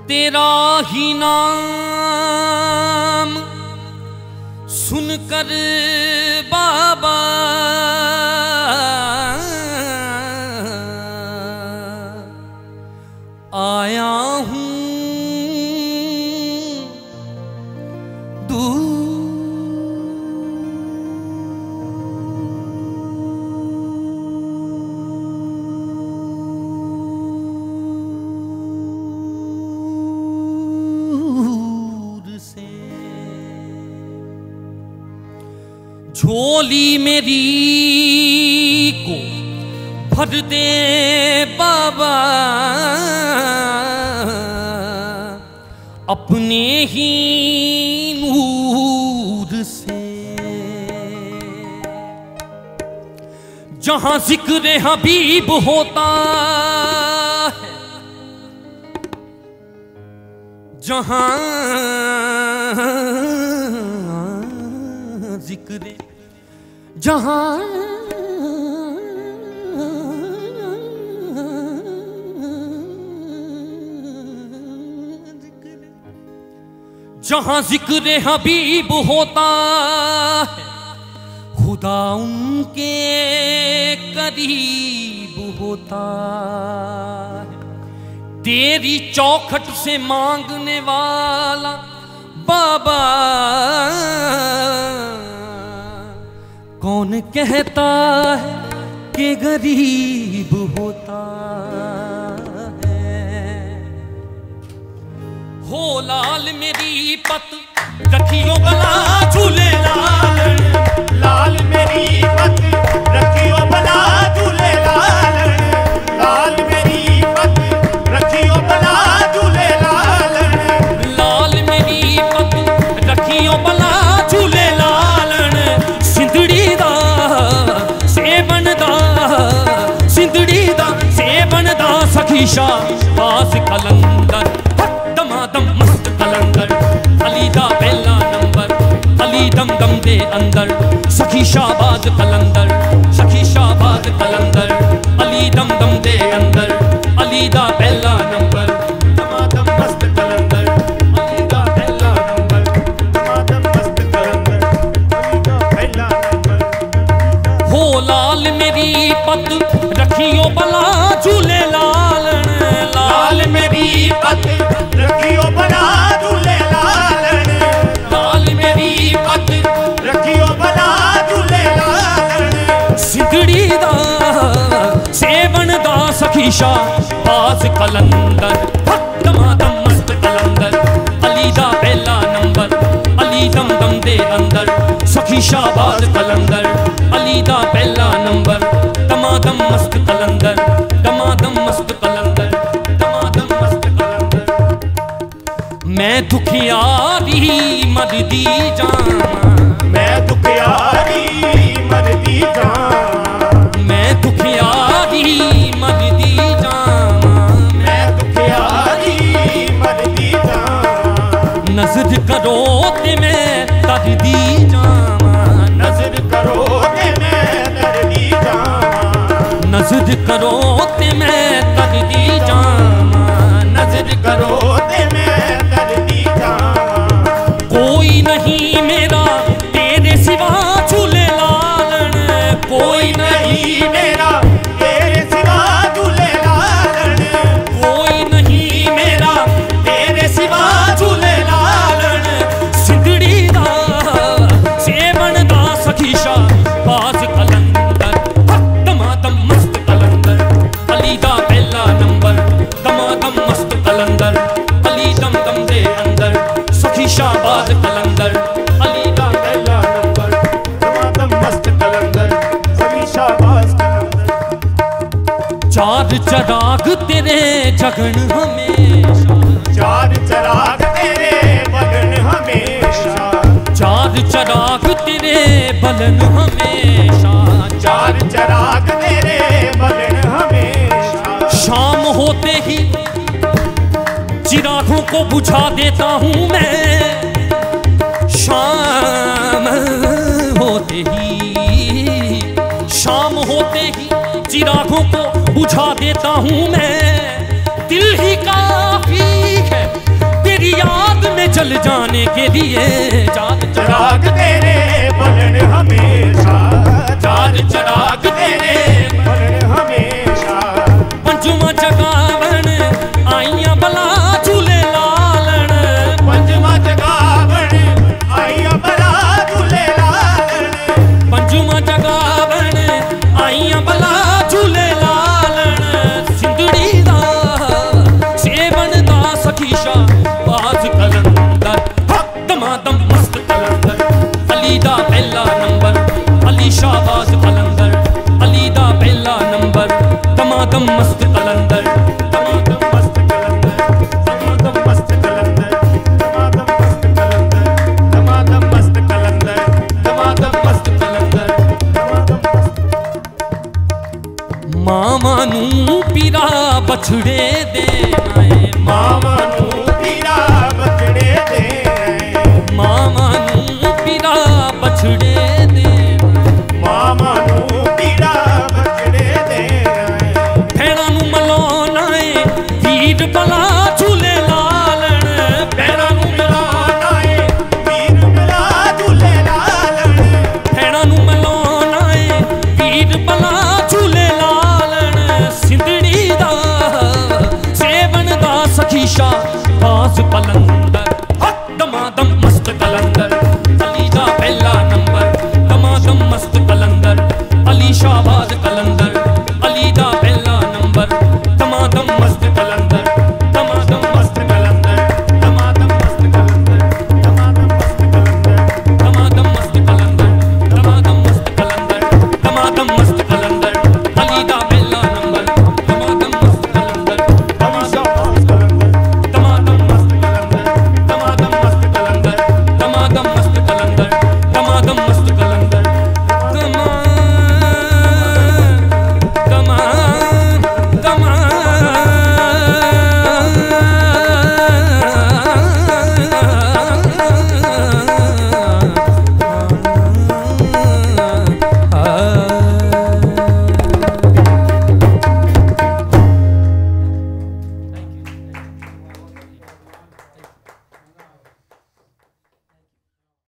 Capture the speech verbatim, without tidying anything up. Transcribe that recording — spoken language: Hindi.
तेरा ही नाम सुनकर बाबा आया हूँ झोली मेरी को भर दे बाबा अपने ही नूर से। जहां जिक्र हबीब होता है, जहां जिक्र जहां जहां जिक्र हबीब होता है, खुदा उनके करीब होता है। तेरी चौखट से मांगने वाला बाबा कौन कहता है कि गरीब होता है। हो लाल मेरी पत रखियो गला झूले लाल, लाल मेरी पत रखियो गला झूले लाल, लाल मेरी पत रखियो गला झूले लाल, लाल मेरी पत रखियो गला झूले लाल। सिंधड़ी दा सेवन दा सिंधड़ी दा सेवन दा सखी शाहबाज कलंदर, दमादम मस्त कलंदर, अली दा पहला नंबर, अली दम दम दे अंदर। सखी शाहबाज कलंदर, सखी शाहबाज कलंदर, अली दम दम दे अंदर, अली दा पहला नंबर, दमादम मस्त कलंदर, अली दा पहला नंबर, दमादम मस्त कलंदर, अली दा पहला नंबर। हो लाल मेरी पत रखियो बला झूले लाल, लाल मेरी पत रखियो बला झूले लाल, लाल मेरी पत रखियो बला झूले लाल। सिंधड़ी दा सेवन दा सखी शाहबाज कलंदर, दमादम मस्त कलंदर, अली दा पहला नंबर, अली दम दम दे अंदर। सखी शाहबाज कलंदर, अली दा पहला नंबर, दमादम मस्त कलंदर, दमादम मस्त कलंदर, दमादम मस्त कलंदर। मैं दुखियारी मरदी जावां, मैं दुखियारी मरदी जावां, मैं दुखियारी मरदी जावां, मैं दुखियारी मरदी जावां। नजर करो ते मैं तरदी जावां, नजर करो ते मैं तरदी जावां, नजर करो ते मैं तरदी जावां, नजर करो ते मैं तरदी जावां। कोई नहीं मेरा तेरे सिवा झूले लालन, कोई नहीं मेरा तेरे सिवा झूले लालन, कोई नहीं मेरा तेरे सिवा झूले लालन। सिंधड़ी दा सेवन दा सखी शाहबाज कलंदर, दमादम मस्त कलंदर, अली दा पहला नंबर, दमादम मस्त कलंदर, अली दम दम दे अंदर। सखी शाहबाज कलंदर, अली दा पहला नंबर, दमादम मस्त कलंदर, सभी शाहबाज कलंदर। चार चराग तेरे जगन हमेशा, चार चराग तेरे बलन हमेशा, चार चराग तेरे बलन हमेशा, चार चराग तेरे बलन हमेशा। शाम होते ही चिरागों को बुझा देता हूँ मैं, शाम होते ही शाम होते ही चिरागों को बुझा देता हूँ मैं। दिल ही काफी है जल जाने के लिए चार चिराग तेरे बलन हमेशा, चार चिराग तेरे बलन हमेशा। पंचमा जगावन आइया बला झूले लालन, पंचमा जगावन आइया बला झूले लालन, पंचमा जगावन आइया बला झूले लालन। सिंधड़ी दा सेवन दा सखीशा बाज कलंदर, दमादम मस्त कलंदर, अली दा पहला नंबर, अली शाहबाज कलंदर, अली दा पहला नंबर, दमादम मस्त कलंदर, दमादम मस्त कलंदर, दमादम मस्त कलंदर, दमादम मस्त कलंदर, दमादम मस्त कलंदर, दमादम मस्त कलंदर, दमादम मस्त। मामा नू पीरा बछड़े देना है, मामा नू पीरा बछड़े दे, मामा नू पीरा बछड़े देना, मामा नू पीरा बछड़े दे, भैणा नू मलाना है वीर बला झूले लालन, भैणा नू मिलाना है वीर मिला झूले लालन, भैणा नू मलाना है वीर बला झूले लालन। सिंधड़ी दा सेवन दा सखीशा बाज पलंग